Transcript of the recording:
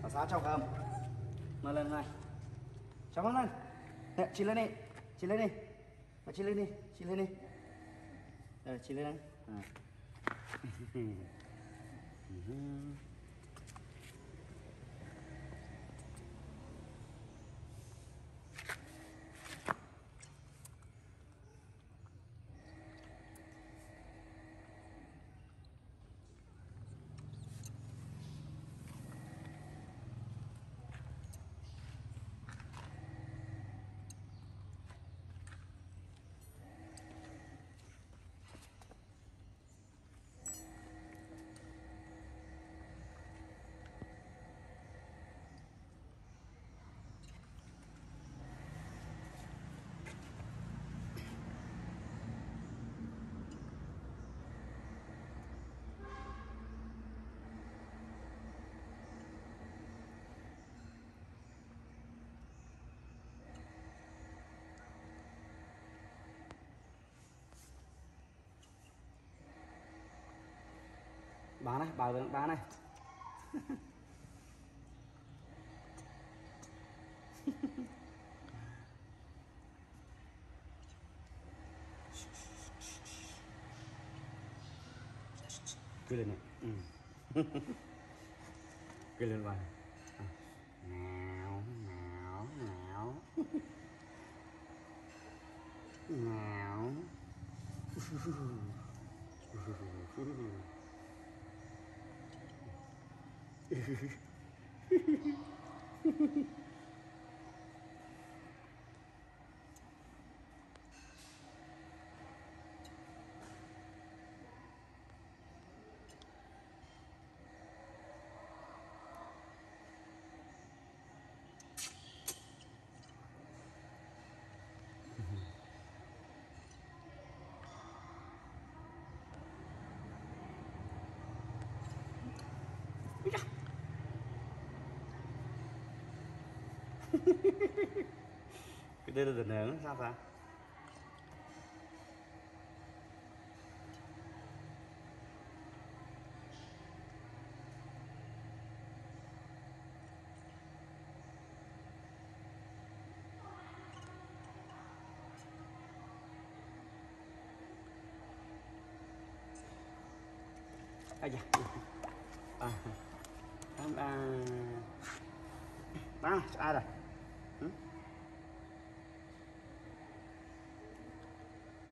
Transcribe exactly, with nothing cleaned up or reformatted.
SaSa trong không? Nó lên này. Trong lên. Nè, chị lên đi. Chị lên đi. Mà chị lên đi, chị lên đi. Rồi, chị lên đây. À. Bà này, bà với bà này. Cười lên này. Ừ. Cười lên bà. Nào, nào, nào. Nào. Cái đây là đợt nướng sao sao? Ây da. À. À. À. À, à rồi.